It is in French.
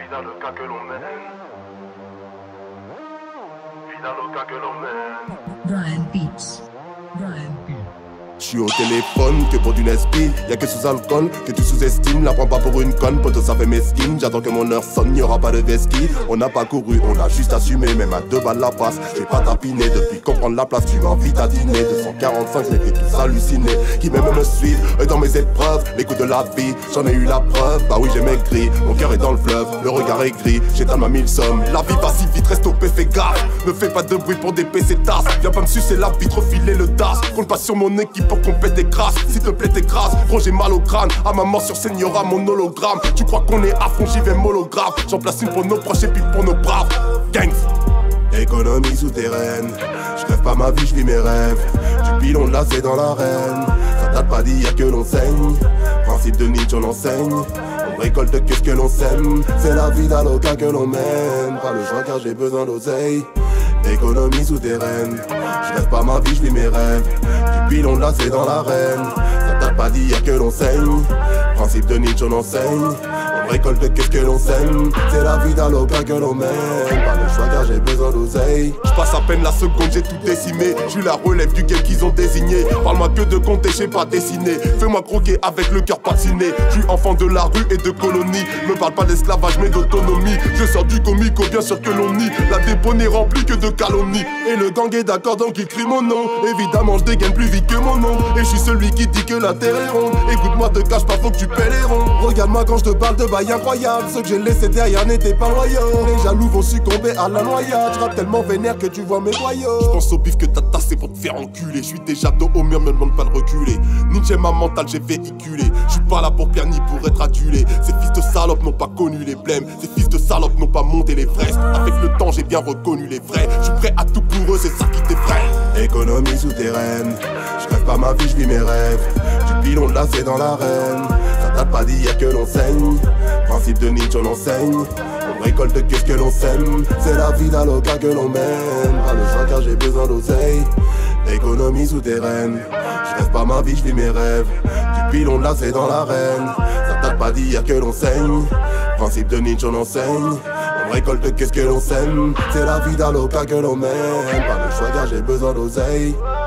dans le cas que l'on mène. Vis dans le cas que l'on mène. Brian Beats. Brian Beats. Je suis au téléphone que pour du Nespi. Y'a que sous alcool que tu sous-estimes. La prends pas pour une conne, poto ça fait mesquine. J'attends que mon heure sonne, y'aura pas de vesquille. On n'a pas couru, on a juste assumé. Même à 2 balles la passe, j'ai pas tapiné. Depuis qu'on prend la place, tu m'invites à dîner. 245, je les fais tous halluciner. Qui même me suivent dans mes épreuves. Les coups de la vie, j'en ai eu la preuve. Bah oui j'ai maigri, mon cœur est dans le fleuve. Le regard est gris, j'étale ma 1000 sommes. La vie va si vite, reste au fais gaffe. Ne fais pas de bruit pour des PC tasses. Viens pas me sucer la bite, refiler le DAS. Compte pas sur mon équipe pour qu'on pète des crasses. S'il te plaît t'écrases, gros j'ai mal au crâne. À ma mort sur scène y'aura mon hologramme. Tu crois qu'on est à fond, j'y vais molographe. J'en place une pour nos proches et puis pour nos braves. Gangs. Économie souterraine, je rêve pas ma vie, je vis mes rêves. Du pilon de lacet dans l'arène, ça date pas d'hier que l'on saigne. Principe de Nietzsche on enseigne, on récolte que ce que l'on sème. C'est la vie d'Aloca que l'on mène, pas le joint car j'ai besoin d'oseille. Économie souterraine, je rêve pas ma vie, je vis mes rêves. Du pilon de lacet dans l'arène, ça date pas d'hier que l'on saigne. Principe de Nietzsche on enseigne, on récolte que ce que l'on sème. C'est la vie d'Aloca que l'on mène, pas le choix car j'ai besoin d'oseille. Je passe à peine la seconde, j'ai tout décimé. J'suis la relève du game qu'ils ont désigné. Parle-moi que de compter, j'ai pas dessiné. Fais-moi croquer avec le cœur patiné. J'suis enfant de la rue et de colonie. Me parle pas d'esclavage mais d'autonomie. Je sors du comico, bien sûr que l'on nie. La dépôt n'est remplie que de calomnies. Et le gang est d'accord donc il crie mon nom. Évidemment je dégaine plus vite que mon nom. Et je suis celui qui dit que la terre est ronde. Écoute-moi, te cache pas, faut que tu paies les ronds. Regarde-moi quand je te parle de bail incroyable. Ceux que j'ai laissés derrière n'étaient pas loyaux. Les jaloux vont succomber à la noyade. J'rappe tellement vénère que tu vois mes boyaux. J'pense au bif que t'as tassé pour te faire enculer. J'suis déjà dos au mur, me demande pas de reculer. Nietzsche ma mentale, j'ai véhiculé. J'suis pas là pour plaire ni pour être adulé. Ces fils de salopes n'ont pas connu les blèmes. Ces fils de salopes n'ont pas monté les fraises. Avec le temps, j'ai bien reconnu les vrais. J'suis prêt à tout pour eux, c'est ça qui t'effraie. Économie souterraine, j'rêve pas ma vie, j'vis mes rêves. Du pilon de lacet dans l'arène, ça date pas d'hier que l'on saigne. Principe de Nietzsche on enseigne, on récolte que ce que l'on sème. C'est la vie d'Aloca que l'on mène, pas le choix car j'ai besoin d'oseille. Économie souterraine, je rêve pas ma vie, je vis mes rêves. Du pilon de lacet dans l'arène, ça date pas d'hier que l'on saigne. Principe de Nietzsche on enseigne, on récolte que ce que l'on sème. C'est la vie d'Aloca que l'on mène, pas le choix car j'ai besoin d'oseille.